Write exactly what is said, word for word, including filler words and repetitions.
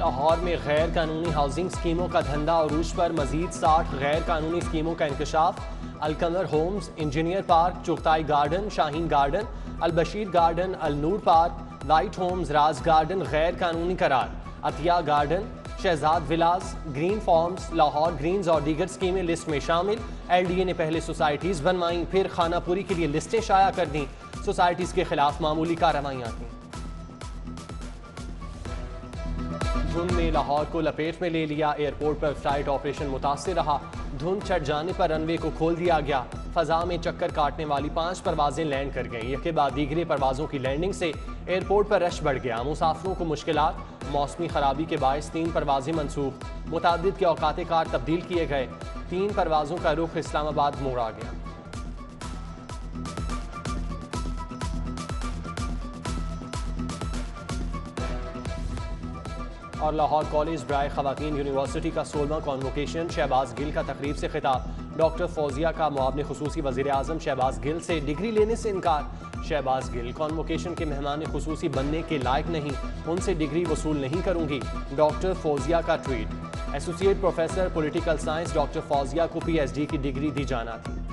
लाहौर में गैर कानूनी हाउसिंग स्कीमों का धंधा अरूज पर, मजीद साठ गैर कानूनी स्कीमों का इंकशाफ। Alqamar homes, engineer park, Chughtai garden, Shaheen garden, Albashir garden, Alnoor park, light homes, Raj garden गैर कानूनी करार। Atiya garden, Shahzad villas, green farms, Lahore greens और दीगर स्कीमें लिस्ट में शामिल। एल डी ए ने पहले सोसाइटीज बनवाई, फिर खानापुरी के लिए लिस्टें शाया कर दी। सोसाइटीज के खिलाफ मामूली कार्रवाइयां की। धुंध ने लाहौर को लपेट में ले लिया, एयरपोर्ट पर फ्लाइट ऑपरेशन मुतासिर रहा। धुंध छट जाने पर रनवे को खोल दिया गया। फजा में चक्कर काटने वाली पांच परवाजें लैंड कर गईं। इसके बाद दीगरे परवाजों की लैंडिंग से एयरपोर्ट पर रश बढ़ गया। मुसाफिरों को मुश्किलात, मौसमी खराबी के बायस तीन परवाजें मनसूख, मुतादिद के औकात कार तब्दील किए गए। तीन परवाजों का रुख इस्लामाबाद मोड़ा गया। और लाहौर कॉलेज ब्राय खवातीन यूनिवर्सिटी का सोलहवां कॉन्वोकेशन, शहबाज गिल का तकरीब से खिताब। डॉक्टर फौजिया का मुआवने खुसूसी वज़ीर आज़म शहबाज गिल से डिग्री लेने से इनकार। शहबाज गिल कॉन्वोकेशन के मेहमान खुसूसी बनने के लायक नहीं, उनसे डिग्री वसूल नहीं करूंगी। डॉक्टर फौजिया का tweet. Associate professor political science doctor Fauzia को पी एच डी की डिग्री दी जाना थी।